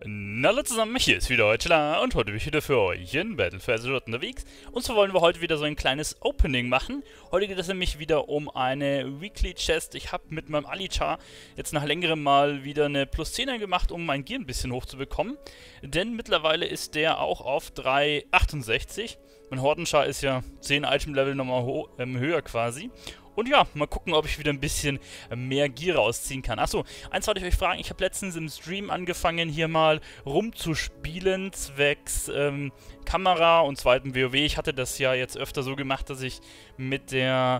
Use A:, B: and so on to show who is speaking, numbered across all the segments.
A: Na hallo zusammen, hier ist wieder Deutschland und heute bin ich wieder für euch in Battle for Azeroth unterwegs. Und zwar wollen wir heute wieder so ein kleines Opening machen. Heute geht es nämlich wieder um eine Weekly Chest. Ich habe mit meinem Alichar jetzt nach längerem Mal wieder eine plus 10er gemacht, um mein Gear ein bisschen hochzubekommen. Denn mittlerweile ist der auch auf 3,68. Mein Hordenchar ist ja 10 Item-Level nochmal höher quasi. Und ja, mal gucken, ob ich wieder ein bisschen mehr Gear rausziehen kann. Achso, eins wollte ich euch fragen. Ich habe letztens im Stream angefangen, hier mal rumzuspielen, zwecks Kamera und zweiten WoW. Ich hatte das ja jetzt öfter so gemacht, dass ich mit der,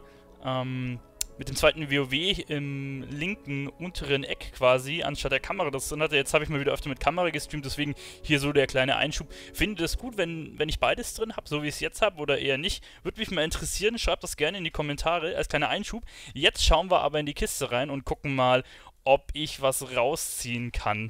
A: mit dem zweiten WoW im linken unteren Eck quasi, anstatt der Kamera das drin hatte. Jetzt habe ich mal wieder öfter mit Kamera gestreamt, deswegen hier so der kleine Einschub. Findet ihr das gut, wenn ich beides drin habe, so wie ich es jetzt habe, oder eher nicht? Würde mich mal interessieren, schreibt das gerne in die Kommentare als kleiner Einschub. Jetzt schauen wir aber in die Kiste rein und gucken mal, ob ich was rausziehen kann.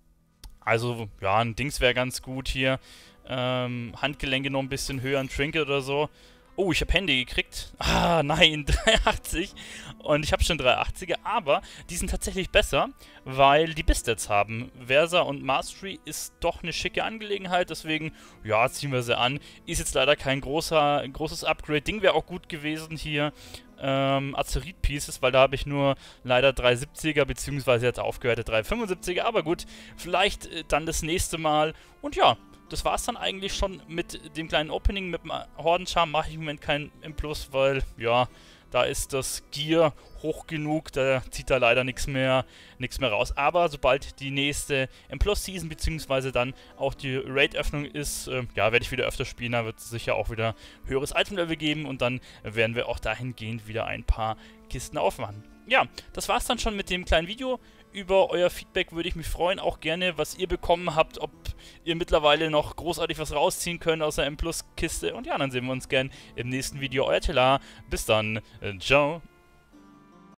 A: Also, ja, ein Dings wäre ganz gut hier. Handgelenke noch ein bisschen höher, ein Trinket oder so. Oh, ich habe Hände gekriegt. Ah, nein, 380. Und ich habe schon 380er, aber die sind tatsächlich besser, weil die Bistats haben. Versa und Mastery ist doch eine schicke Angelegenheit, deswegen, ja, ziehen wir sie an. Ist jetzt leider kein großes Upgrade. Ding wäre auch gut gewesen hier. Azeroth Pieces, weil da habe ich nur leider 370er, beziehungsweise jetzt aufgehörte 375er, aber gut, vielleicht dann das nächste Mal. Und ja, das war es dann eigentlich schon mit dem kleinen Opening. Mit dem Hordenchar mache ich im Moment kein M+, weil, ja, da ist das Gear hoch genug, da zieht da leider nichts mehr raus. Aber sobald die nächste M+-Season, beziehungsweise dann auch die Raid-Öffnung ist, ja, werde ich wieder öfter spielen, da wird es sicher auch wieder höheres Item-Level geben und dann werden wir auch dahingehend wieder ein paar Kisten aufmachen. Ja, das war's dann schon mit dem kleinen Video. Über euer Feedback würde ich mich freuen, auch gerne, was ihr bekommen habt, ob ihr mittlerweile noch großartig was rausziehen könnt aus der M+-Kiste. Und ja, dann sehen wir uns gern im nächsten Video. Euer Telar, bis dann, ciao.